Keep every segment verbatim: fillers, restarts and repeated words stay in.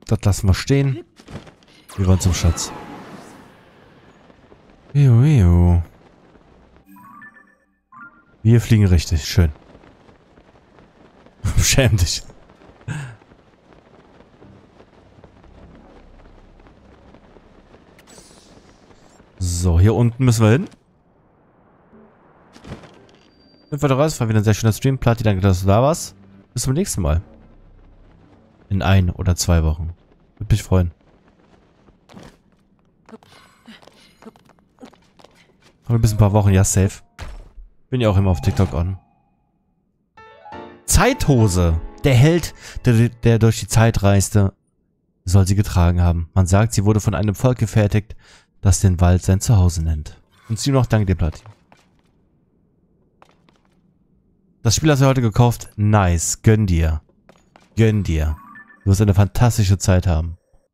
Das lassen wir stehen. Wir wollen zum Schatz. Iu, iu. Wir fliegen richtig. Schön. Schäm dich. So, hier unten müssen wir hin. Sind wir raus. War wieder ein sehr schöner Stream. Plati, danke, dass du da warst. Bis zum nächsten Mal. In ein oder zwei Wochen. Würde mich freuen. Aber bis ein paar Wochen, ja, safe. Bin ja auch immer auf TikTok on. Zeithose. Der Held, der, der durch die Zeit reiste, soll sie getragen haben. Man sagt, sie wurde von einem Volk gefertigt, das den Wald sein Zuhause nennt. Und sie noch danke dir, Plati. Das Spiel hast du heute gekauft. Nice. Gönn dir. Gönn dir. Du wirst eine fantastische Zeit haben.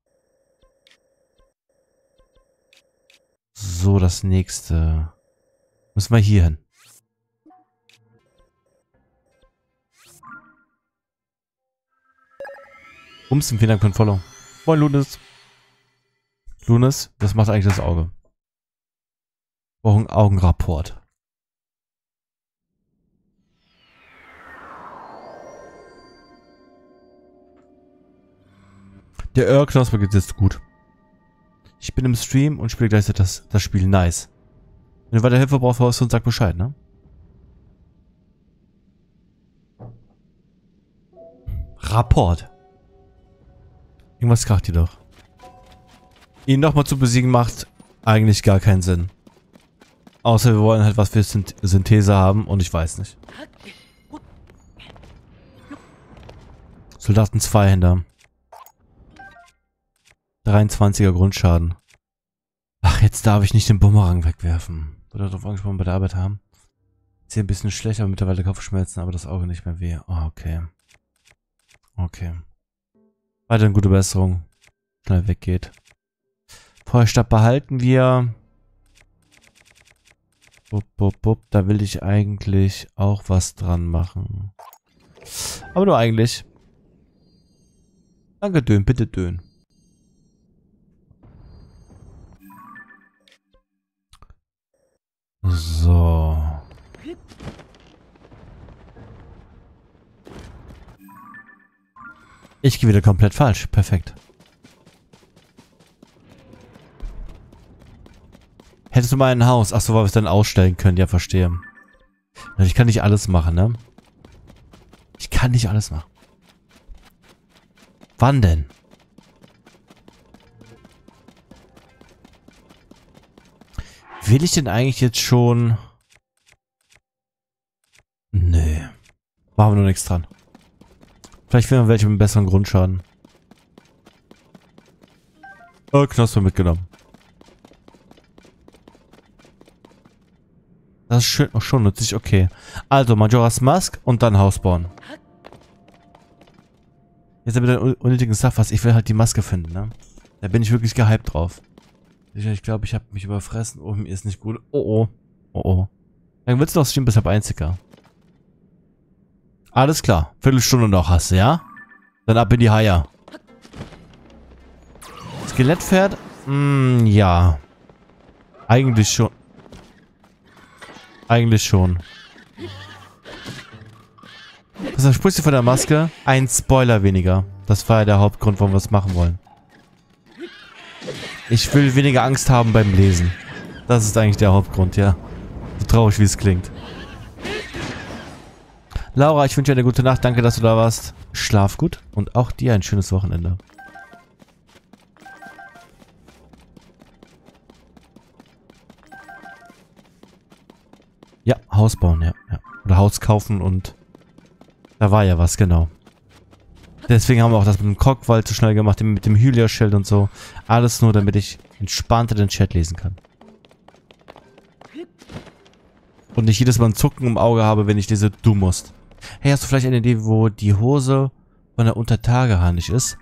So, das nächste. Müssen wir hier hin. Umsen, vielen Dank für den Follow. Moin, Lunis. Lunis, das macht eigentlich das Auge. Brauchen einen Augenrapport. Der Öhrknospe geht jetzt gut. Ich bin im Stream und spiele gleichzeitig das, das Spiel. Nice. Wenn du weiter Hilfe brauchst, und sag Bescheid, ne? Rapport. Irgendwas kracht hier doch. Ihn nochmal zu besiegen macht eigentlich gar keinen Sinn. Außer wir wollen halt was für Synth Synthese haben und ich weiß nicht. Soldaten Zweihänder. dreiundzwanziger Grundschaden. Ach, jetzt darf ich nicht den Bumerang wegwerfen. Oder darauf angesprochen bei der Arbeit haben. Ist hier ein bisschen schlecht, aber mittlerweile Kopfschmerzen, aber das Auge nicht mehr weh. Oh, okay. Okay. Weiterhin gute Besserung. Schnell weggeht. Feuerstab behalten wir. Bup, bup, bup. Da will ich eigentlich auch was dran machen. Aber nur eigentlich. Danke, Dön. Bitte, Dön. So. Ich gehe wieder komplett falsch. Perfekt. Hättest du mal ein Haus? Achso, weil wir es dann ausstellen können. Ja, verstehe. Ich kann nicht alles machen, ne? Ich kann nicht alles machen. Wann denn? Will ich denn eigentlich jetzt schon... Nö. Machen wir nur nichts dran. Vielleicht finden wir welche mit einem besseren Grundschaden. Oh, Knospe mitgenommen. Das ist schön, oh, schon nützlich, okay. Also, Majora's Mask und dann Haus bauen. Jetzt mit der unnötigen Stuff, was ich will halt die Maske finden, ne? Da bin ich wirklich gehypt drauf. Ich glaube, ich habe mich überfressen. Oh, mir ist nicht gut. Oh, oh. Oh, oh. Dann wird's doch streamen bis ab einziger. Alles klar. Viertelstunde noch hast du, ja? Dann ab in die Haie. Skelettpferd? Hm, ja. Eigentlich schon. Eigentlich schon. Was versprichst du von der Maske? Ein Spoiler weniger. Das war ja der Hauptgrund, warum wir es machen wollen. Ich will weniger Angst haben beim Lesen. Das ist eigentlich der Hauptgrund, ja. So traurig, wie es klingt. Laura, ich wünsche dir eine gute Nacht. Danke, dass du da warst. Schlaf gut und auch dir ein schönes Wochenende. Ja, Haus bauen, ja, ja. Oder Haus kaufen und... Da war ja was, genau. Deswegen haben wir auch das mit dem Krogwald so schnell gemacht, mit dem Hylia-Schild und so. Alles nur, damit ich entspannter den Chat lesen kann. Und nicht jedes Mal ein Zucken im Auge habe, wenn ich lese, du musst. Hey, hast du vielleicht eine Idee, wo die Hose von der Untertageharnisch ist?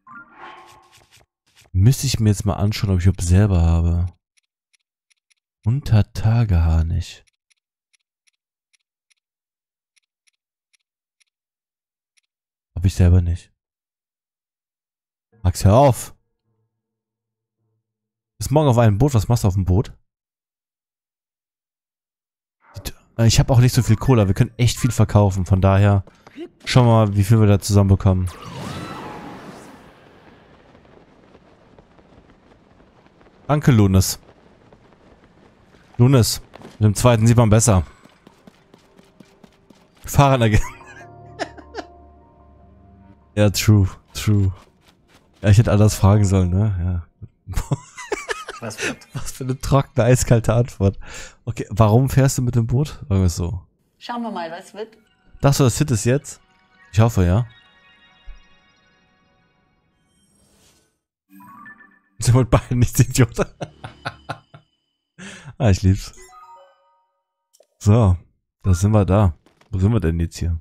Müsste ich mir jetzt mal anschauen, ob ich überhaupt selber habe. Untertageharnisch. Habe ich selber nicht. Max, hör auf. Bis morgen auf einem Boot. Was machst du auf dem Boot? Ich habe auch nicht so viel Cola. Wir können echt viel verkaufen. Von daher schauen wir mal, wie viel wir da zusammenbekommen. Danke, Lunis. Lunis. Mit dem zweiten sieht man besser. Fahrradagent. Ja, true. True. Ja, ich hätte anders fragen sollen, ne? Ja. Was, Was für eine trockene, eiskalte Antwort. Okay, warum fährst du mit dem Boot? Sagen wir es so. Schauen wir mal, was wird. Dachtest du, das Hit ist jetzt? Ich hoffe, ja. Sie wollen beide nicht Idiot. Ah, ich lieb's. So, da sind wir da. Wo sind wir denn jetzt hier?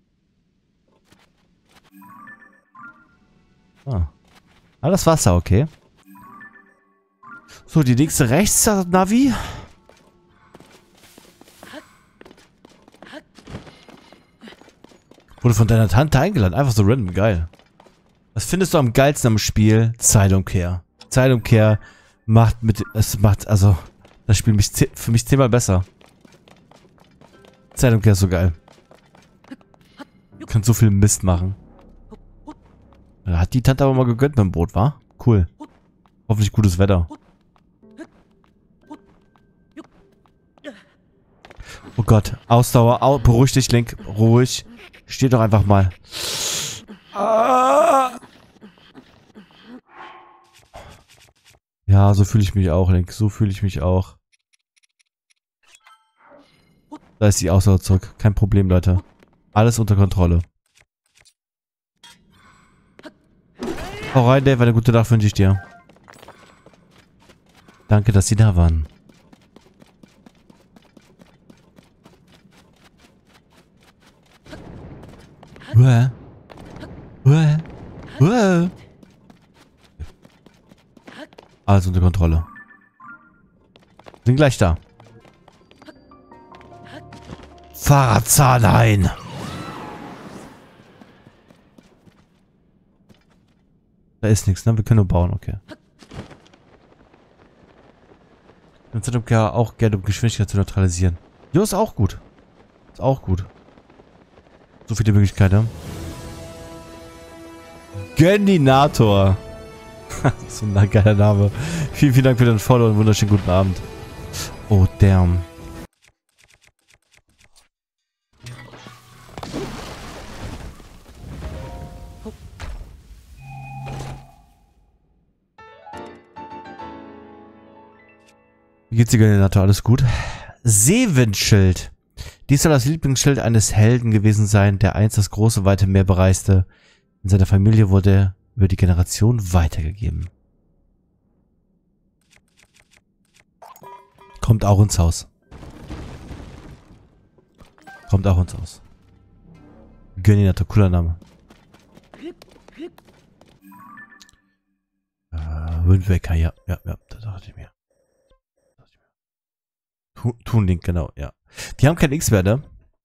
Ah. Ah, das Wasser, okay. So, die nächste rechts, Navi. Wurde von deiner Tante eingeladen. Einfach so random, geil. Was findest du am geilsten am Spiel? Zeitumkehr. Zeitumkehr macht mit... Es macht, also... Das Spiel mich für mich zehnmal besser. Zeitumkehr ist so geil. Du kannst so viel Mist machen. Da hat die Tante aber mal gegönnt mit dem Boot, wa? Cool. Hoffentlich gutes Wetter. Oh Gott. Ausdauer. Au, beruhig dich, Link. Ruhig. Steh doch einfach mal. Ah. Ja, so fühle ich mich auch, Link. So fühle ich mich auch. Da ist die Ausdauer zurück. Kein Problem, Leute. Alles unter Kontrolle. Hau rein, Dave. Eine gute Nacht wünsche ich dir. Danke, dass Sie da waren. Uah. Uah. Uah. Alles unter Kontrolle. Sind gleich da. Fahrradzahn ein. Da ist nichts, ne? Wir können nur bauen, okay. Dann sind wir auch gerne, um Geschwindigkeit zu neutralisieren. Jo, ist auch gut. Ist auch gut. So viele Möglichkeiten. Göninator. So ein geiler Name. Vielen, vielen Dank für den Follow und wunderschönen guten Abend. Oh, damn. Wie geht's dir, Göninator? Alles gut? Seewindschild. Dies soll das Lieblingsschild eines Helden gewesen sein, der einst das große, weite Meer bereiste. In seiner Familie wurde er über die Generation weitergegeben. Kommt auch ins Haus. Kommt auch ins Haus. Göninator, cooler Name. Äh, Windwaker, ja, ja, ja, da dachte ich mir. Tunlink, genau, ja. Die haben kein X-Werte.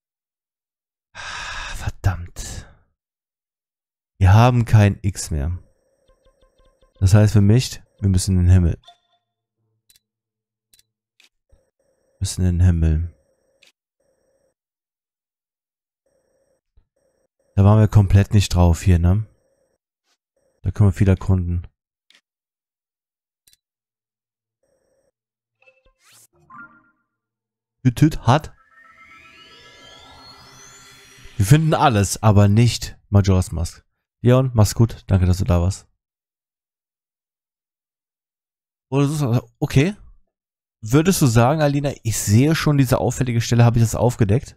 Verdammt. Wir haben kein X mehr. Das heißt für mich, wir müssen in den Himmel. Wir müssen in den Himmel. Da waren wir komplett nicht drauf hier, ne? Da können wir viel erkunden. Tütüt hat. Wir finden alles, aber nicht Majora's Mask. Leon, mach's gut. Danke, dass du da warst. Okay. Würdest du sagen, Alina, ich sehe schon diese auffällige Stelle, habe ich das aufgedeckt?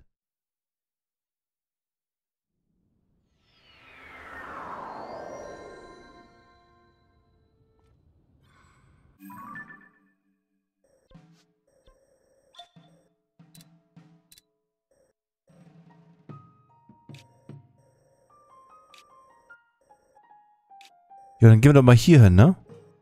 Ja, dann gehen wir doch mal hier hin, ne?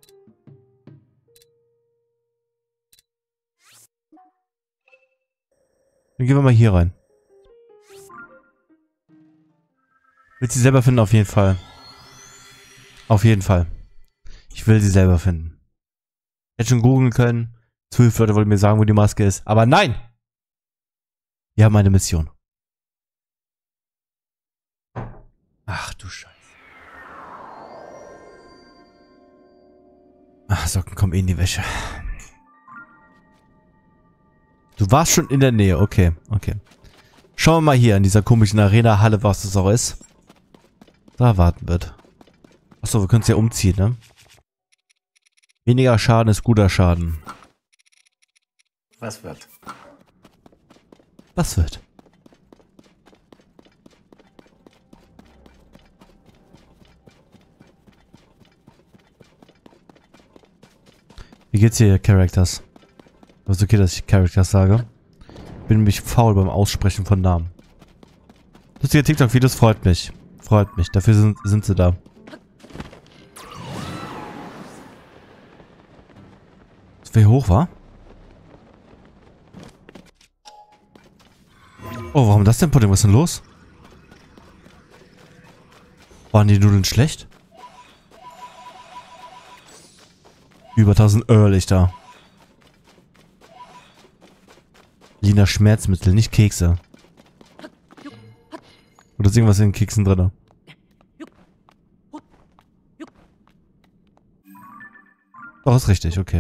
Dann gehen wir mal hier rein. Willst du selber finden, auf jeden Fall. Auf jeden Fall. Ich will sie selber finden. Hätte schon googeln können. Zwölf Leute wollten mir sagen, wo die Maske ist. Aber nein! Wir haben eine Mission. Ach du Scheiße. Ach, Socken kommen eh in die Wäsche. Du warst schon in der Nähe. Okay, okay. Schauen wir mal hier in dieser komischen Arena-Halle, was das auch ist. Da erwarten wird. Achso, wir können es ja umziehen, ne? Weniger Schaden ist guter Schaden. Was wird? Was wird? Wie geht's dir, Characters? Das ist okay, dass ich Characters sage. Ich bin nämlich faul beim Aussprechen von Namen. Lustige TikTok-Videos freut mich. Freut mich. Dafür sind, sind sie da. Dass wir hier hoch war? Oh, warum das denn, Pudding? Was ist denn los? Waren die Nudeln schlecht? Über tausend Irrlichter. Lina Schmerzmittel, nicht Kekse. Oder ist irgendwas in den Keksen drin? Doch, ist richtig, okay.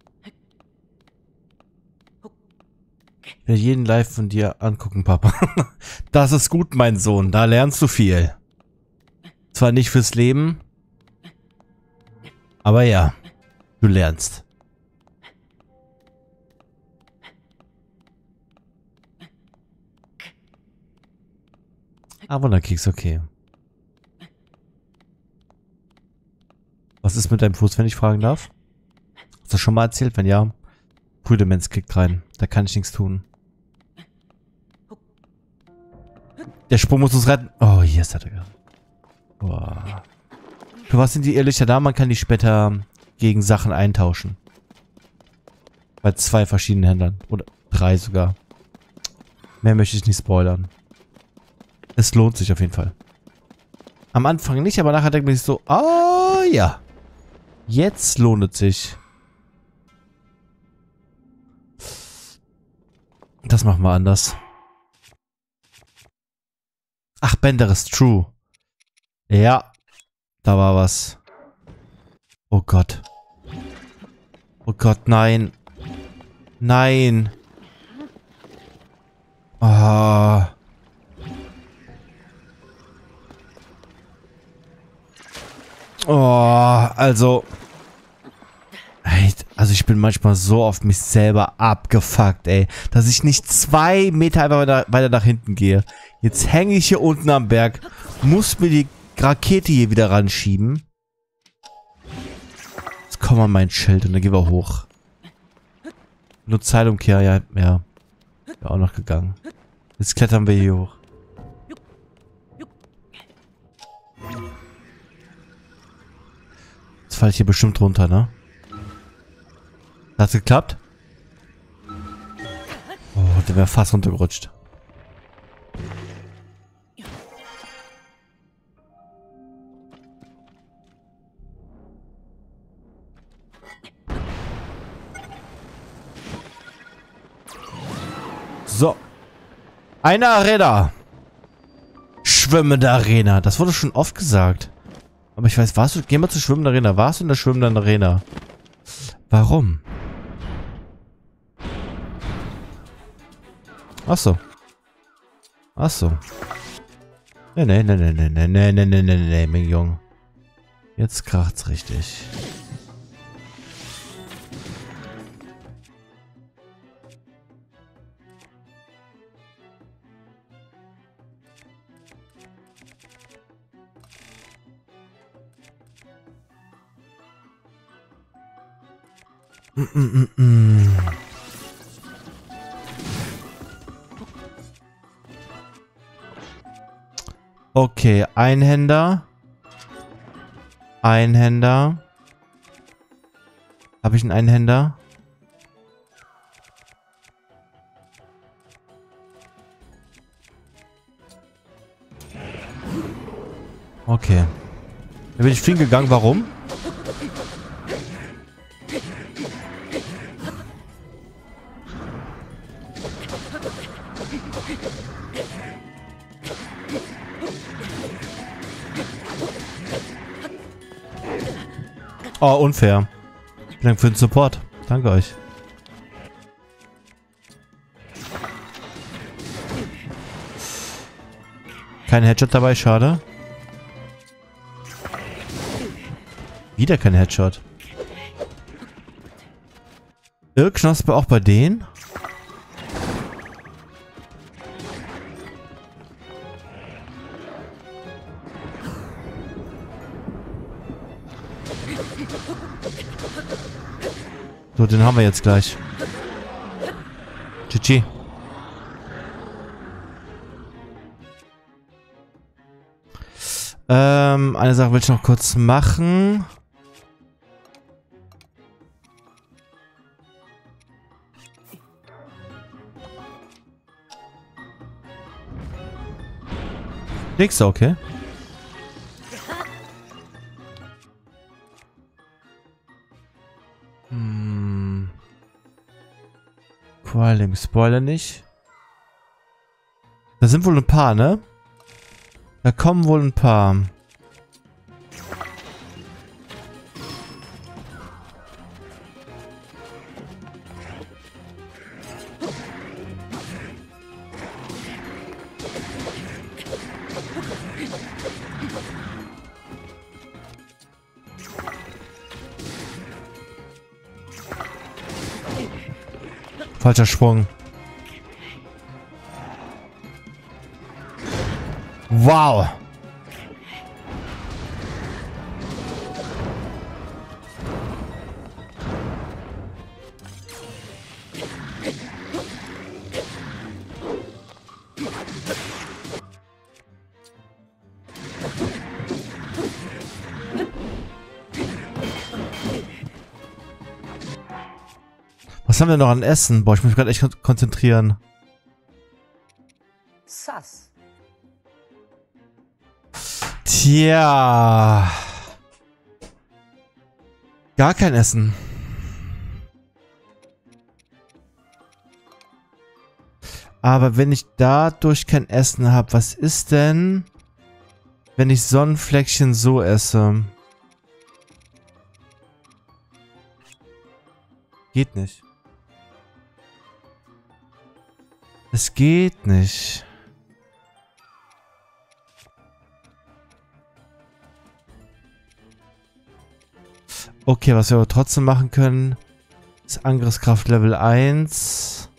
Ich werde jeden Live von dir angucken, Papa. Das ist gut, mein Sohn. Da lernst du viel. Zwar nicht fürs Leben, aber ja, du lernst. Ah, Wunderkeks, okay. Was ist mit deinem Fuß, wenn ich fragen darf? Hast du das schon mal erzählt? Wenn ja, Prüdemenz kickt rein. Da kann ich nichts tun. Der Sprung muss uns retten. Oh, hier ist er. Boah. Für was sind die Irrlichter da? Man kann die später gegen Sachen eintauschen. Bei zwei verschiedenen Händlern. Oder drei sogar. Mehr möchte ich nicht spoilern. Es lohnt sich auf jeden Fall. Am Anfang nicht, aber nachher denkt man sich so, oh ja. Jetzt lohnt es sich. Das machen wir anders. Ach, Bender ist true. Ja. Da war was. Oh Gott. Oh Gott, nein. Nein. Ah. Oh, also. Also ich bin manchmal so auf mich selber abgefuckt, ey. Dass ich nicht zwei Meter einfach weiter, weiter nach hinten gehe. Jetzt hänge ich hier unten am Berg. Muss mir die Rakete hier wieder ranschieben. Jetzt komm an mein Schild und dann gehen wir hoch. Nur Zeitumkehr, ja, ja. Wäre auch noch gegangen. Jetzt klettern wir hier hoch. Jetzt falle ich hier bestimmt runter, ne? Hat's geklappt? Oh, der wäre fast runtergerutscht. So. Eine Arena. Schwimmende Arena. Das wurde schon oft gesagt. Aber ich weiß, warst du... Geh mal zur schwimmenden Arena. Warst du in der schwimmenden Arena? Warum? Ach so. Ach so. Nee, nee, nee, nee, nee, nee, nee, nee, nee, nee, nee, mein Junge. Jetzt kracht's richtig. Mm, mm, mm, mm. Okay, Einhänder. Einhänder. Habe ich einen Einhänder? Okay. Da bin ich fliegen gegangen. Warum? Oh, unfair. Vielen Dank für den Support. Danke euch. Kein Headshot dabei, schade. Wieder kein Headshot. Irrknospe auch bei denen? So, den haben wir jetzt gleich. G G. Ähm, eine Sache will ich noch kurz machen. Nix, okay. Hm. Qualim, Spoiler nicht. Da sind wohl ein paar, ne? Da kommen wohl ein paar. Falscher Sprung. Wow. Was haben wir noch an Essen? Boah, ich muss mich gerade echt kon konzentrieren. Sass. Tja. Gar kein Essen. Aber wenn ich dadurch kein Essen habe, was ist denn, wenn ich Sonnenfleckchen so esse? Geht nicht. Es geht nicht. Okay, was wir aber trotzdem machen können, ist Angriffskraft Level eins.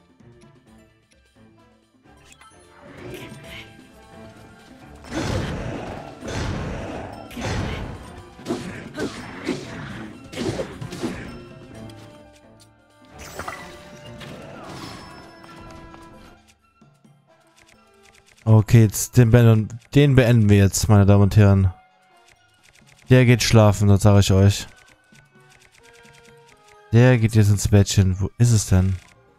Okay, jetzt den beenden, den beenden wir jetzt, meine Damen und Herren. Der geht schlafen, das sage ich euch. Der geht jetzt ins Bettchen. Wo ist es denn?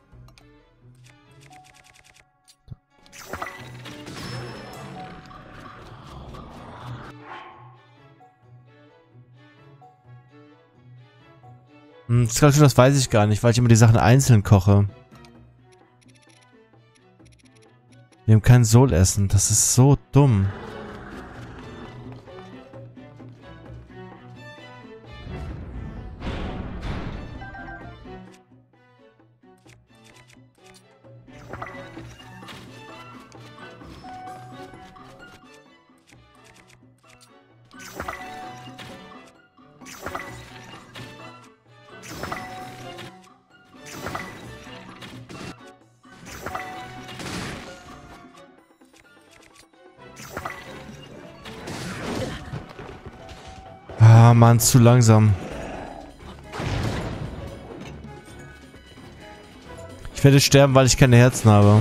Hm, das, das weiß ich gar nicht, weil ich immer die Sachen einzeln koche. Wir haben kein Soul-Essen. Das ist so dumm. Ah, Mann, zu langsam. Ich werde sterben, weil ich keine Herzen habe.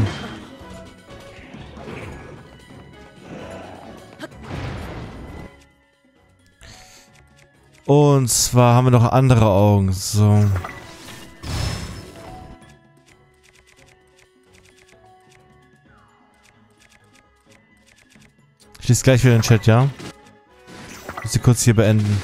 Und zwar haben wir noch andere Augen. So. Ich lese gleich wieder den Chat, ja? muss sie kurz hier beenden.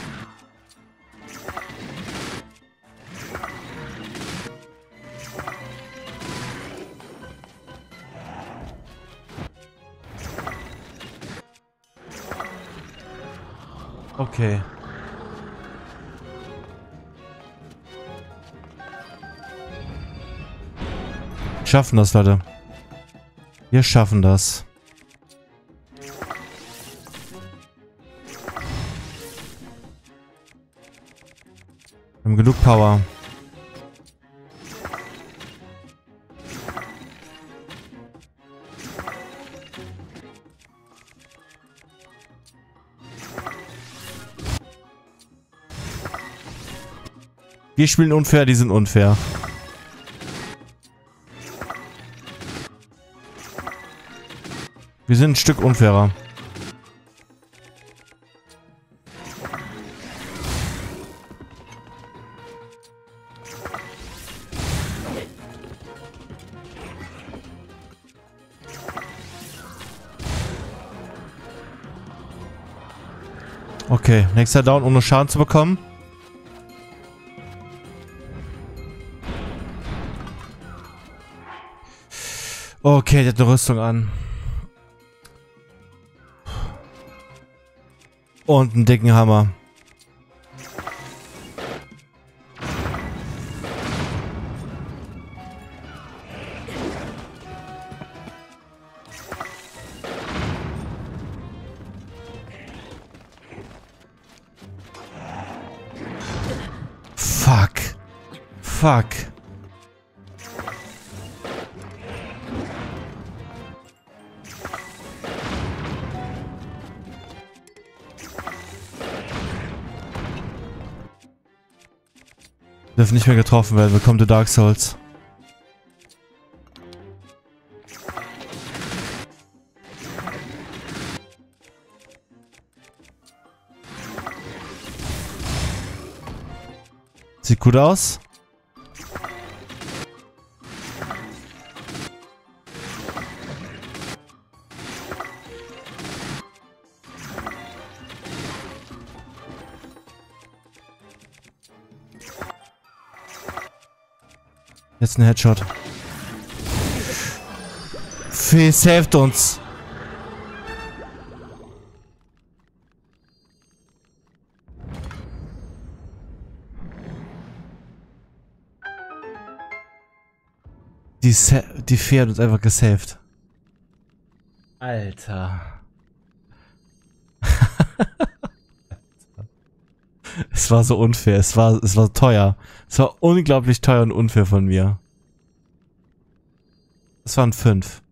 Okay. Schaffen das, Leute. Wir schaffen das. Wir haben genug Power. Wir spielen unfair, die sind unfair. Wir sind ein Stück unfairer. Okay, nächster Down, ohne Schaden zu bekommen. Okay, der hat eine Rüstung an. Und einen dicken Hammer. Fuck. Fuck. Dürfen nicht mehr getroffen werden. Willkommen zu Dark Souls. Sieht gut aus. Jetzt ein Headshot. Fee saved uns. Die, Sa die Fee hat uns einfach gesaved. Alter. Es war so unfair. Es war, es war teuer. Es war unglaublich teuer und unfair von mir. Das waren fünf.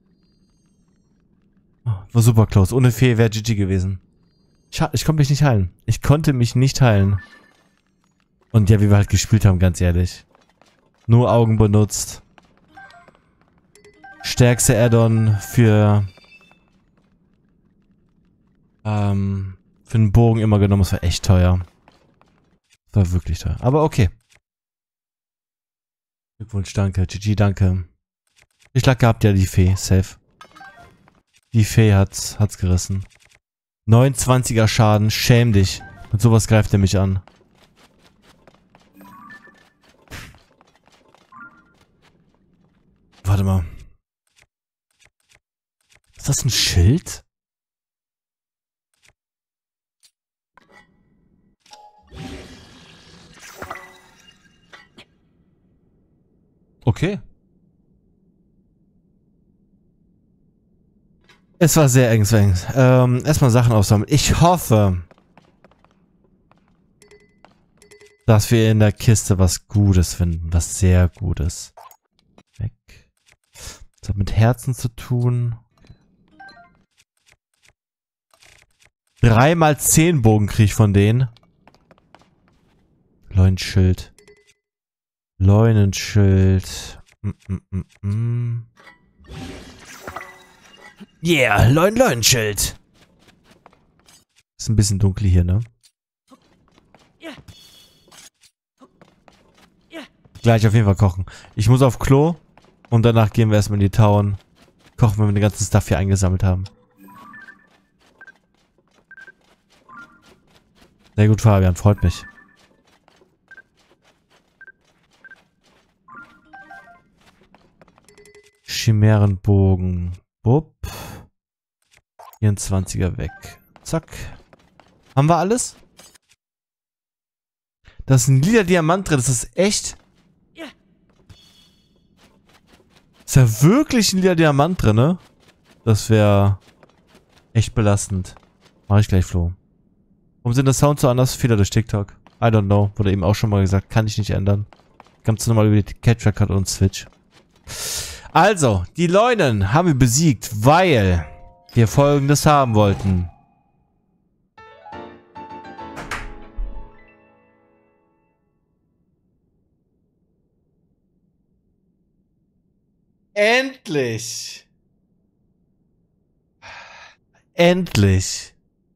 Oh, war super close. Ohne Fee wäre G G gewesen. Schade, ich konnte mich nicht heilen. Ich konnte mich nicht heilen. Und ja, wie wir halt gespielt haben, ganz ehrlich. Nur Augen benutzt. Stärkste Add-on für ähm, für den Bogen immer genommen. Das war echt teuer. Das war wirklich teuer. Aber okay. Glückwunsch, danke. G G, danke. Ich lag gehabt, ja, die Fee. Safe. Die Fee hat's, hat's gerissen. neunundzwanziger Schaden. Schäm dich. Mit sowas greift er mich an. Warte mal. Ist das ein Schild? Okay. Es war sehr eng, sehr eng. Ähm, erstmal Sachen aufsammeln. Ich hoffe, dass wir in der Kiste was Gutes finden. Was sehr Gutes. Weg. Das hat mit Herzen zu tun. Drei mal zehn Bogen kriege ich von denen. Leunenschild. Leunenschild. Mm, mm, mm, mm. Yeah, Leun Leunenschild. Ist ein bisschen dunkel hier, ne? Gleich auf jeden Fall kochen. Ich muss auf Klo und danach gehen wir erstmal in die Town. Kochen, wenn wir den ganzen Stuff hier eingesammelt haben. Sehr gut, Fabian. Freut mich. Chimärenbogen. Bupp. vierundzwanziger weg. Zack. Haben wir alles? Da ist ein lila Diamant drin. Das ist echt... Ist ja wirklich ein lila Diamant drin, ne? Das wäre echt belastend. Mach ich gleich, Flo. Warum sind das Sounds so anders? Fehler durch TikTok. I don't know. Wurde eben auch schon mal gesagt. Kann ich nicht ändern. Ganz normal über die Capture Card und Switch. Also, die Leunen haben wir besiegt, weil wir Folgendes haben wollten. Endlich! Endlich!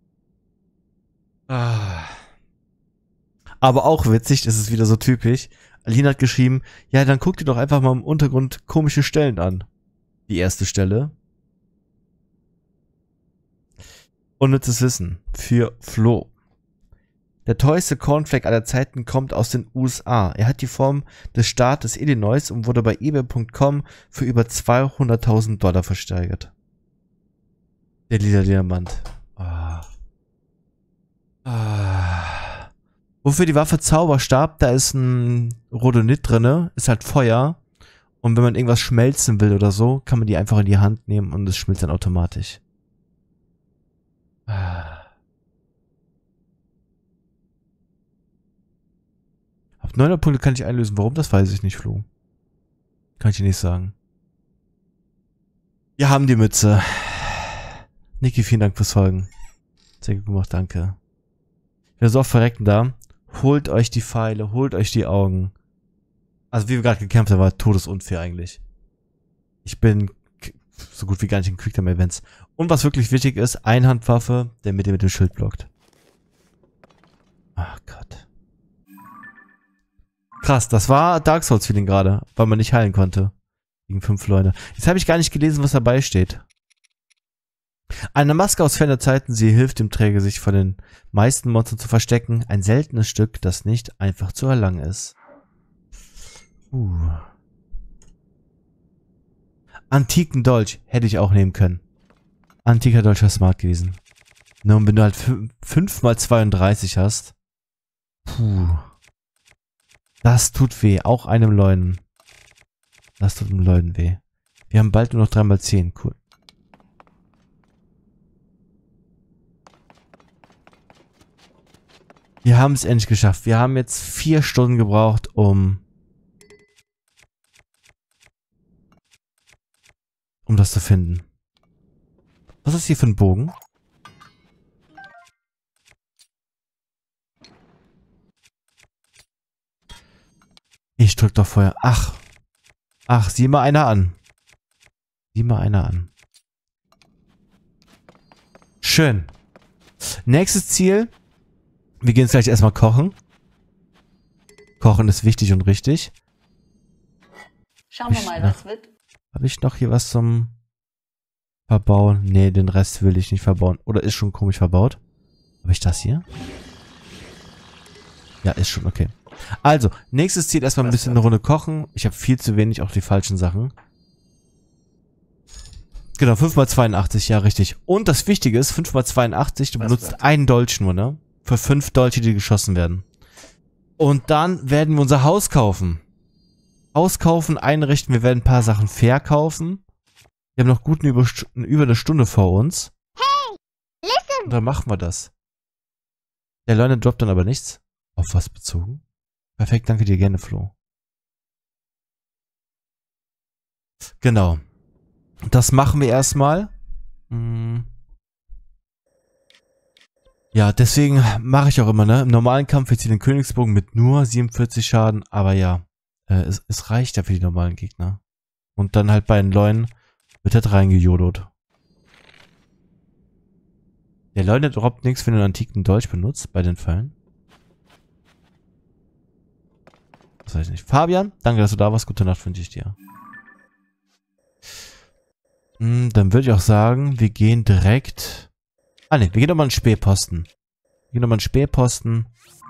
Ah. Aber auch witzig, das ist wieder so typisch. Alina hat geschrieben, ja, dann guck dir doch einfach mal im Untergrund komische Stellen an. Die erste Stelle. Unnützes Wissen für Flo. Der teuerste Cornflake aller Zeiten kommt aus den U S A. Er hat die Form des Staates Illinois und wurde bei eBay punkt com für über zweihunderttausend Dollar versteigert. Der lila Diamant. Ah. Ah. Wofür die Waffe Zauberstab, da ist ein Rhodonit drinne, ist halt Feuer. Und wenn man irgendwas schmelzen will oder so, kann man die einfach in die Hand nehmen und es schmilzt dann automatisch. Ah. Ab neunhundert Punkte kann ich einlösen. Warum? Das weiß ich nicht, Flo. Kann ich dir nicht sagen. Wir haben die Mütze. Niki, vielen Dank fürs Folgen. Sehr gut gemacht, danke. Wir sind so oft verrecken da. Holt euch die Pfeile, holt euch die Augen. Also wie wir gerade gekämpft haben, war todesunfair eigentlich. Ich bin so gut wie gar nicht in Quicktime-Events. Und was wirklich wichtig ist, Einhandwaffe, der mit dem, mit dem Schild blockt. Ach Gott. Krass, das war Dark Souls-Feeling gerade, weil man nicht heilen konnte. Gegen fünf Leute. Jetzt habe ich gar nicht gelesen, was dabei steht. Eine Maske aus ferner Zeiten, sie hilft dem Träger, sich vor den meisten Monstern zu verstecken. Ein seltenes Stück, das nicht einfach zu erlangen ist. Uh. Antiken Dolch hätte ich auch nehmen können. Antiker Dolch war smart gewesen. Nur wenn du halt fünf mal zweiunddreißig hast. Puh. Das tut weh. Auch einem Leuten. Das tut einem Leuten weh. Wir haben bald nur noch drei mal zehn. Cool. Wir haben es endlich geschafft. Wir haben jetzt vier Stunden gebraucht, um um das zu finden. Was ist hier für ein Bogen? Ich drück doch Feuer. Ach. Ach, sieh mal einer an. Sieh mal einer an. Schön. Nächstes Ziel. Wir gehen jetzt gleich erstmal kochen. Kochen ist wichtig und richtig. Schauen wir mal, was wird. Habe ich noch hier was zum Verbauen? Nee, den Rest will ich nicht verbauen. Oder ist schon komisch verbaut? Habe ich das hier? Ja, ist schon okay. Also, nächstes Ziel erstmal ein bisschen eine Runde kochen. Ich habe viel zu wenig, auch die falschen Sachen. Genau, fünf mal zweiundachtzig, ja richtig. Und das Wichtige ist, fünf mal zweiundachtzig, du benutzt einen Dolch nur, ne? Für fünf Dolche, die geschossen werden. Und dann werden wir unser Haus kaufen. Haus kaufen, einrichten, wir werden ein paar Sachen verkaufen. Wir haben noch gut eine über, über eine Stunde vor uns. Hey, listen! Und dann machen wir das. Der Leute droppt dann aber nichts. Auf was bezogen? Perfekt, danke dir gerne, Flo. Genau. Das machen wir erstmal. Hm. Ja, deswegen mache ich auch immer, ne? Im normalen Kampf jetzt hier den Königsbogen mit nur siebenundvierzig Schaden, aber ja, äh, es, es reicht ja für die normalen Gegner. Und dann halt bei den Leunen wird halt reingejodot. Der Leune droppt nichts, wenn du einen antiken Dolch benutzt, bei den Fallen. Das weiß ich nicht. Fabian, danke, dass du da warst. Gute Nacht wünsche ich dir. Hm, dann würde ich auch sagen, wir gehen direkt... Ah ne, wir gehen doch mal in den Spähposten. Wir Hier nochmal einen Spähposten.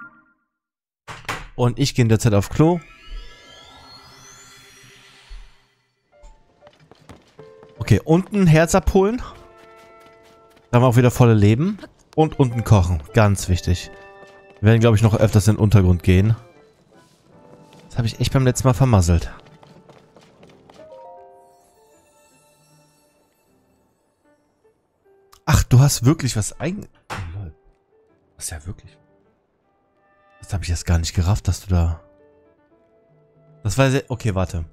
Und ich gehe in der Zeit auf Klo. Okay, unten Herz abholen. Da haben wir auch wieder volle Leben. Und unten kochen. Ganz wichtig. Wir werden, glaube ich, noch öfters in den Untergrund gehen. Das habe ich echt beim letzten Mal vermasselt. Ach, du hast wirklich was einge... Oh, lol. Das ist ja wirklich... Das habe ich jetzt gar nicht gerafft, dass du da... Das war sehr... Okay, warte.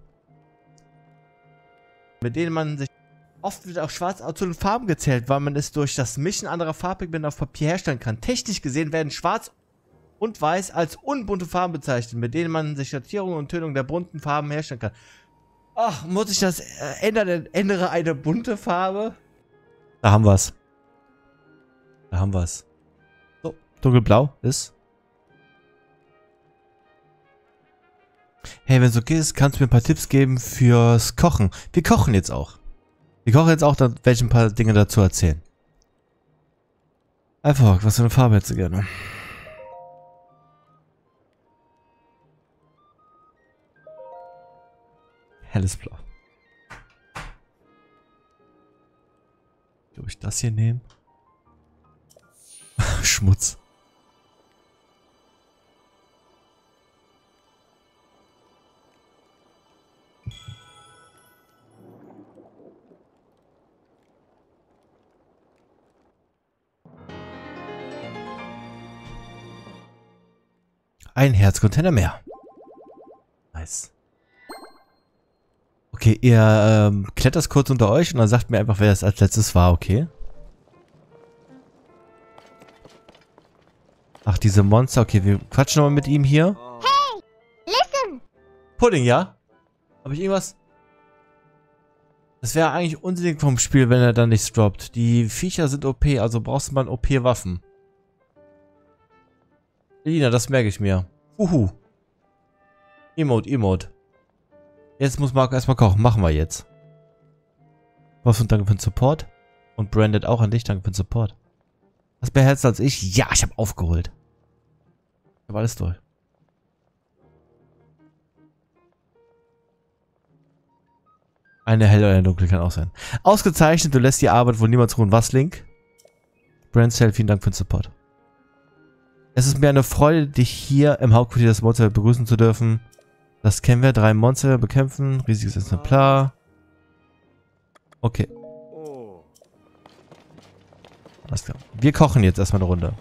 Mit denen man sich... Oft wird auch schwarz zu den Farben gezählt, weil man es durch das Mischen anderer Farbpigmente auf Papier herstellen kann. Technisch gesehen werden schwarz und weiß als unbunte Farben bezeichnet, mit denen man sich Schattierungen und Tönung der bunten Farben herstellen kann. Ach, muss ich das äh, ändern? Ändere eine bunte Farbe? Da haben wir's. Da haben wir's. So, dunkelblau ist. Hey, wenn es okay ist, kannst du mir ein paar Tipps geben fürs Kochen. Wir kochen jetzt auch. Wir kochen jetzt auch, dann werde ich ein paar Dinge dazu erzählen. Einfach, was für eine Farbe hättest du gerne? Helles Blau. Ob ich das hier nehme? Schmutz. Ein Herzcontainer mehr. Nice. Okay, ihr ähm, klettert kurz unter euch und dann sagt mir einfach, wer das als letztes war, okay? Ach, diese Monster. Okay, wir quatschen nochmal mit ihm hier. Hey, listen! Pudding, ja? Habe ich irgendwas? Das wäre eigentlich unsinnig vom Spiel, wenn er dann nichts droppt. Die Viecher sind O P, also brauchst du mal O P-Waffen. Elina, das merke ich mir. Uhu. Emote, Emote. Jetzt muss Marco erstmal kochen. Machen wir jetzt. Was und danke für den Support. Und Branded auch an dich. Danke für den Support. Hast mehr Herz als ich? Ja, ich habe aufgeholt. Ich habe alles durch. Eine helle oder eine dunkle kann auch sein. Ausgezeichnet. Du lässt die Arbeit wohl niemals ruhen. Was, Link? Brandcell, vielen Dank für den Support. Es ist mir eine Freude, dich hier im Hauptquartier des Monster begrüßen zu dürfen. Das kennen wir. Drei Monster bekämpfen. Riesiges Exemplar. Okay. Alles klar. Wir kochen jetzt erstmal eine Runde.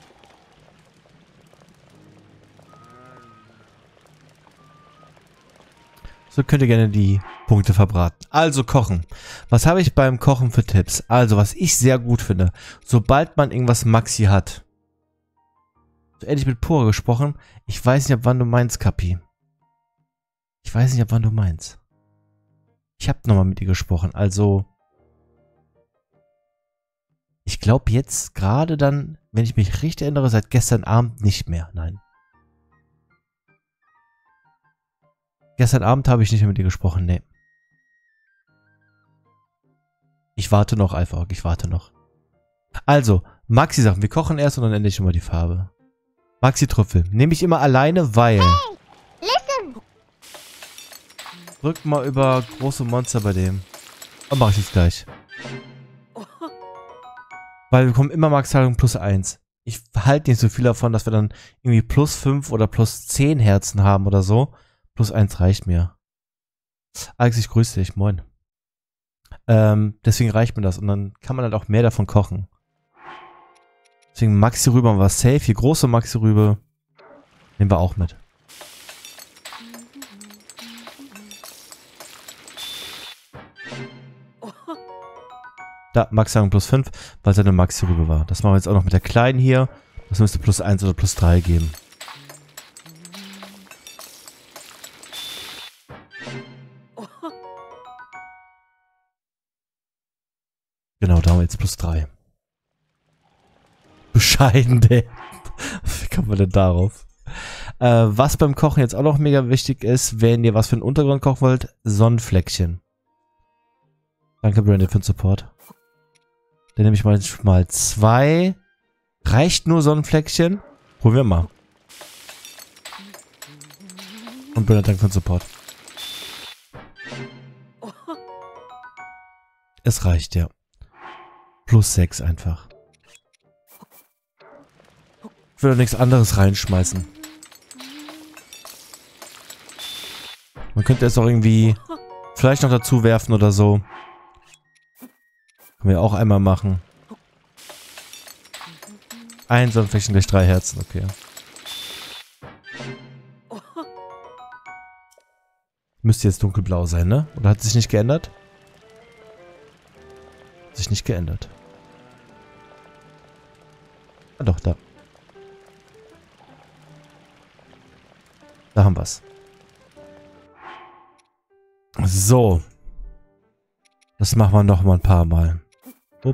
So könnt ihr gerne die Punkte verbraten. Also kochen. Was habe ich beim Kochen für Tipps? Also, was ich sehr gut finde. Sobald man irgendwas Maxi hat. So ehrlich mit Pura gesprochen. Ich weiß nicht, ab wann du meinst, Kapi. Ich weiß nicht, ab wann du meinst. Ich habe nochmal mit ihr gesprochen. Also, ich glaube jetzt gerade dann, wenn ich mich richtig erinnere, seit gestern Abend nicht mehr. Nein. Gestern Abend habe ich nicht mehr mit ihr gesprochen. Nee. Ich warte noch einfach. Ich warte noch. Also, Maxi-Sachen. Wir kochen erst und dann ändere ich immer die Farbe. Maxi-Trüffel. Nehme ich immer alleine, weil... Hey, listen! Drück mal über große Monster bei dem. Und mache ich jetzt gleich. Weil wir bekommen immer Maxhaltung plus eins. Ich halte nicht so viel davon, dass wir dann irgendwie plus fünf oder plus zehn Herzen haben oder so. Plus eins reicht mir. Alex, ich grüße dich. Moin. Ähm, deswegen reicht mir das. Und dann kann man halt auch mehr davon kochen. Deswegen Maxi-Rübe war safe. Hier große Maxi-Rübe nehmen wir auch mit. Da, Maxi-Haltung plus fünf, weil es eine Maxi-Rübe war. Das machen wir jetzt auch noch mit der kleinen hier. Das müsste plus eins oder plus drei geben. Genau, da haben wir jetzt plus drei. Bescheiden, ey. Wie kommt man denn darauf? Äh, was beim Kochen jetzt auch noch mega wichtig ist, wenn ihr was für einen Untergrund kochen wollt, Sonnenfleckchen. Danke, Brandon, für den Support. Dann nehme ich mal, mal zwei. Reicht nur Sonnenfleckchen. Probieren wir mal. Und Bernhard, danke für den Support. Es reicht, ja. Plus sechs einfach. Ich will doch nichts anderes reinschmeißen. Man könnte es auch irgendwie Fleisch noch dazu werfen oder so. Können wir auch einmal machen. Ein Sonnenflächen gleich drei Herzen, okay. Müsste jetzt dunkelblau sein, ne? Oder hat sich nicht geändert? Hat sich nicht geändert. Ah doch, da. Da haben wir's. So. Das machen wir noch mal ein paar Mal. Upp.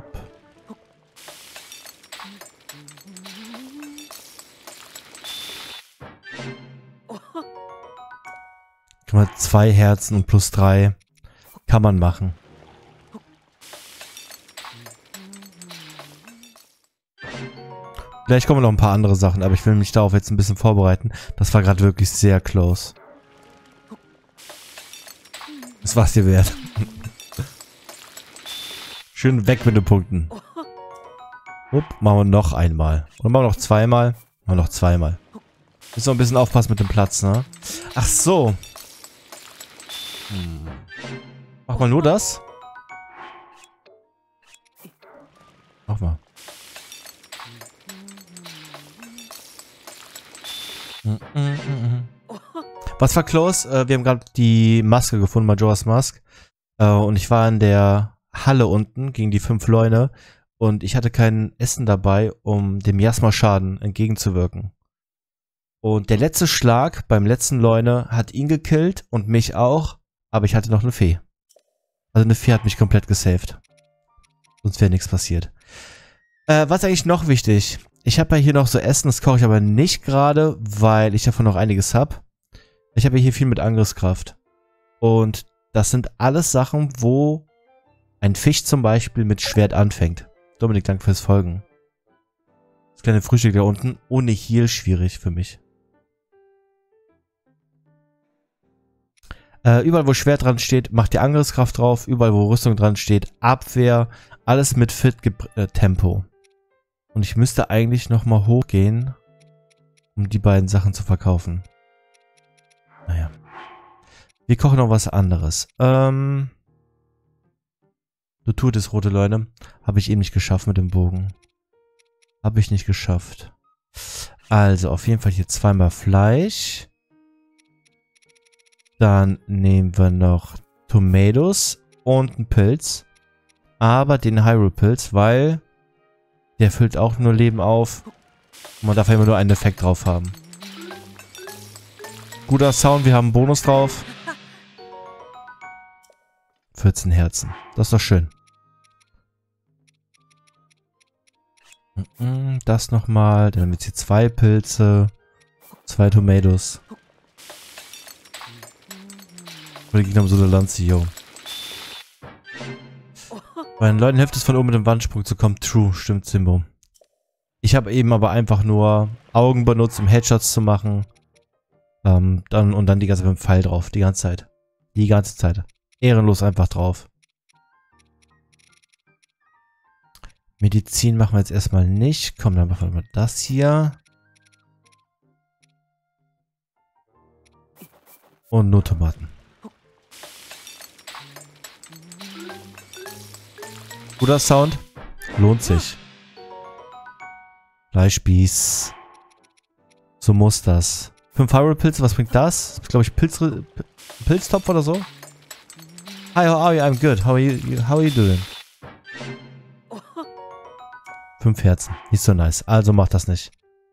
Kann man zwei Herzen und plus drei. Kann man machen. Vielleicht kommen noch ein paar andere Sachen, aber ich will mich darauf jetzt ein bisschen vorbereiten. Das war gerade wirklich sehr close. Das war's dir wert. Schön weg mit den Punkten. Upp, machen wir noch einmal. Oder machen wir noch zweimal? Machen wir noch zweimal. Müssen wir ein bisschen aufpassen mit dem Platz, ne? Ach so. Hm. Mach mal nur das. Mach mal. Was war close? Äh, wir haben gerade die Maske gefunden, Majora's Mask. Äh, und ich war in der Halle unten gegen die fünf Leune. Und ich hatte kein Essen dabei, um dem Miasma-Schaden entgegenzuwirken. Und der letzte Schlag beim letzten Leune hat ihn gekillt und mich auch. Aber ich hatte noch eine Fee. Also eine Fee hat mich komplett gesaved. Sonst wäre nichts passiert. Äh, was ist eigentlich noch wichtig? Ich habe ja hier noch so Essen, das koche ich aber nicht gerade, weil ich davon noch einiges habe. Ich habe ja hier viel mit Angriffskraft. Und das sind alles Sachen, wo ein Fisch zum Beispiel mit Schwert anfängt. Dominik, danke fürs Folgen. Das kleine Frühstück da unten, ohne Heal schwierig für mich. Äh, überall, wo Schwert dran steht, macht ihr Angriffskraft drauf. Überall, wo Rüstung dran steht, Abwehr. Alles mit Fit äh, Tempo. Und ich müsste eigentlich nochmal hochgehen, um die beiden Sachen zu verkaufen. Naja. Wir kochen noch was anderes. Ähm. Du tut es, rote Leute. Habe ich eben nicht geschafft mit dem Bogen. Habe ich nicht geschafft. Also, auf jeden Fall hier zweimal Fleisch. Dann nehmen wir noch Tomatoes und einen Pilz. Aber den Hyrule-Pilz, weil der füllt auch nur Leben auf. Und man darf ja immer nur einen Effekt drauf haben. Guter Sound, wir haben einen Bonus drauf. vierzehn Herzen. Das ist doch schön. Das nochmal. Dann haben wir jetzt hier zwei Pilze. Zwei Tomatoes. Und die Gegner haben so eine Lanze, yo. Bei den Leuten hilft es von oben mit dem Wandsprung zu kommen. True, stimmt, Simbo. Ich habe eben aber einfach nur Augen benutzt, um Headshots zu machen. Ähm, dann, und dann die ganze Zeit mit dem Pfeil drauf. Die ganze Zeit. Die ganze Zeit. Ehrenlos einfach drauf. Medizin machen wir jetzt erstmal nicht. Komm, dann machen wir das hier. Und nur Tomaten. Guter Sound. Lohnt sich. Fleischspieß. So muss das. Fünf Hyrule-Pilze, was bringt das? Glaube ich Pilz, Pilztopf oder so? Hi, how are you? I'm good. How are you, how are you doing? Fünf Herzen. Nicht so nice. Also macht das nicht.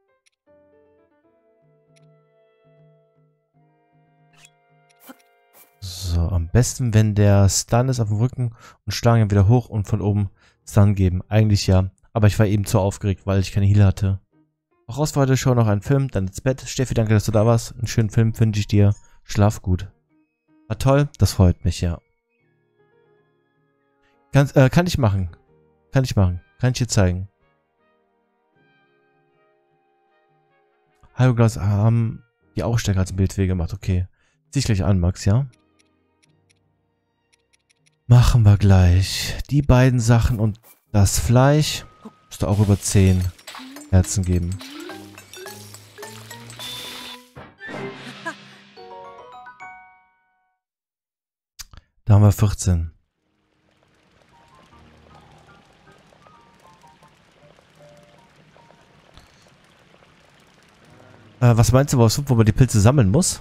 So, am besten, wenn der Stun ist auf dem Rücken und schlagen ihn wieder hoch und von oben Stun geben. Eigentlich ja. Aber ich war eben zu aufgeregt, weil ich keine Heal hatte. Auch raus für heute schon noch einen Film, dann ins Bett. Steffi, danke, dass du da warst. Einen schönen Film wünsche ich dir. Schlaf gut. War toll, das freut mich, ja. Kann, äh, kann ich machen. Kann ich machen. Kann ich dir zeigen. Hyrule-Gras haben die auch stärker als B T W gemacht. Okay. Zieh ich gleich an, Max, ja? Machen wir gleich. Die beiden Sachen und das Fleisch. Müsste auch über zehn Herzen geben. Da haben wir vierzehn. Äh, was meinst du, wo man die Pilze sammeln muss?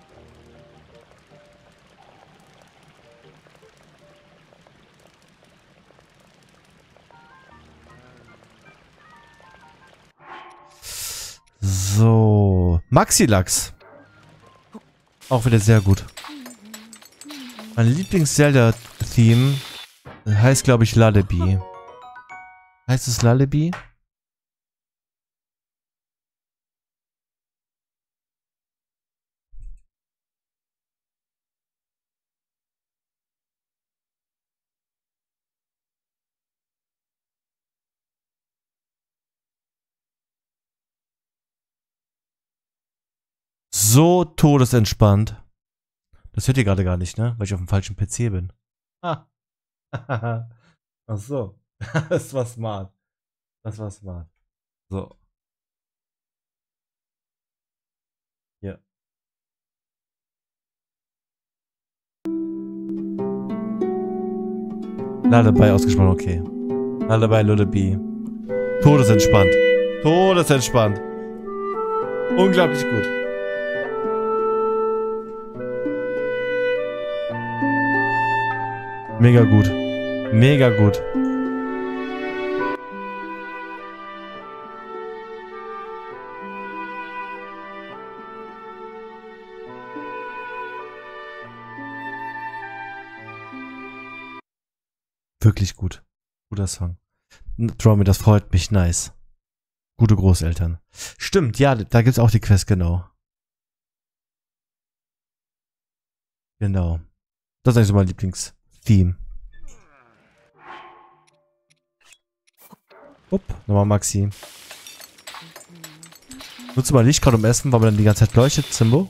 So. Maxi-Lachs. Auch wieder sehr gut. Mein Lieblings-Zelda-Theme heißt, glaube ich, Lullaby. Heißt es Lullaby? So todesentspannt. Das hört ihr gerade gar nicht, ne? Weil ich auf dem falschen P C bin. Ah. Ach so. Das war smart. Das war smart. So. Ja. Lullaby ausgesprochen, okay. Lullaby, Lullaby. Todesentspannt. Todesentspannt. Unglaublich gut. Mega gut. Mega gut. Wirklich gut. Guter Song. Dromi, das freut mich. Nice. Gute Großeltern. Stimmt, ja, da gibt's auch die Quest, genau. Genau. Das ist eigentlich so mein Lieblings-Theme. Upp, nochmal Maxi. Nutze mal Licht gerade um Essen, weil man dann die ganze Zeit leuchtet, Zimbo.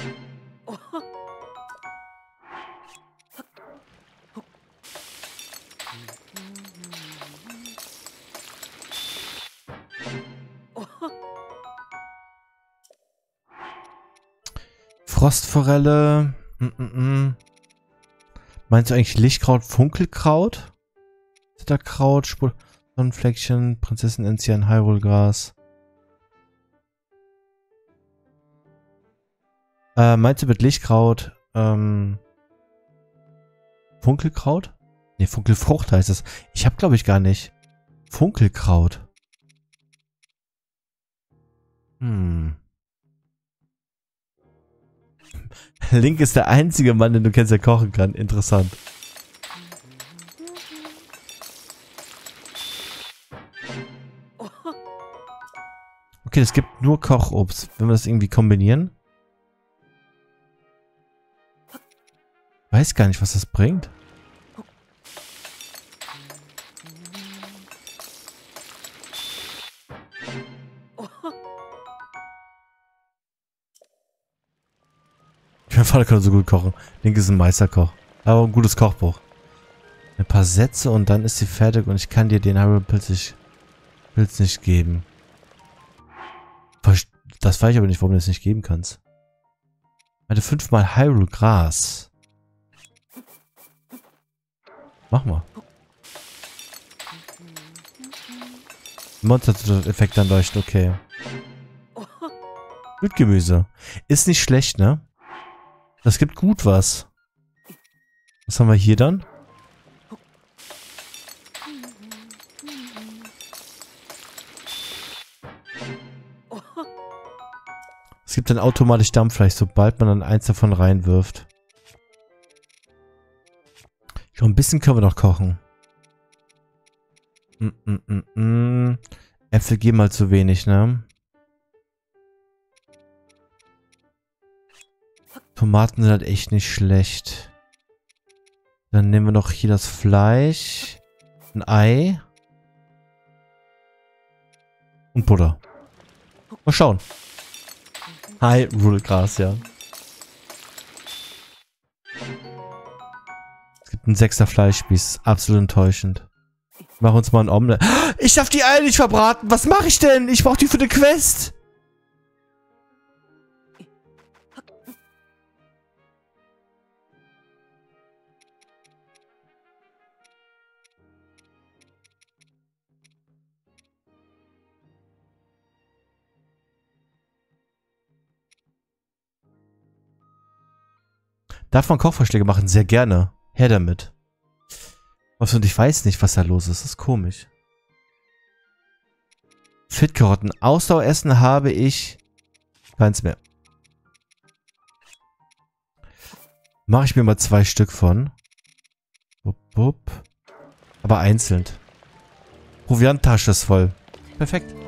Frostforelle. Mm -mm -mm. Meinst du eigentlich Lichtkraut, Funkelkraut? Zitterkraut, Spur Sonnenfleckchen, Prinzessin Enzian, Hyrule-Gras. Äh, meinst du mit Lichtkraut, ähm, Funkelkraut? Ne, Funkelfrucht heißt es. Ich hab, glaube ich, gar nicht. Funkelkraut. Hm. Link ist der einzige Mann, den du kennst, der kochen kann. Interessant. Okay, es gibt nur Kochobst. Wenn wir das irgendwie kombinieren. Weiß gar nicht, was das bringt. Mein Vater kann so gut kochen. Link ist ein Meisterkoch. Aber ein gutes Kochbuch. Ein paar Sätze und dann ist sie fertig und ich kann dir den Hyrule-Pilz nicht, Pilz nicht geben. Das weiß ich aber nicht, warum du das nicht geben kannst. Meine fünfmal Hyrule-Gras. Mach mal. Monster-Effekt dann leuchten, okay. Blütgemüse. Ist nicht schlecht, ne? Das gibt gut was. Was haben wir hier dann? Es gibt dann automatisch Dampffleisch, sobald man dann eins davon reinwirft. Schon ein bisschen können wir noch kochen. Mm -mm -mm -mm. Äpfel geben mal zu wenig, ne? Tomaten sind halt echt nicht schlecht. Dann nehmen wir noch hier das Fleisch. Ein Ei. Und Butter. Mal schauen. Hyrule Gracia. Es gibt einen Sechser Fleischspieß. Absolut enttäuschend. Mach uns mal ein Omelette. Ich darf die Eier nicht verbraten. Was mache ich denn? Ich brauche die für eine Quest. Darf man Kochvorschläge machen? Sehr gerne. Her damit. Und ich weiß nicht, was da los ist. Das ist komisch. Fitkarotten. Ausdaueressen habe ich keins mehr. Mache ich mir mal zwei Stück von. Wupp, wupp. Aber einzeln. Provianttasche ist voll. Perfekt.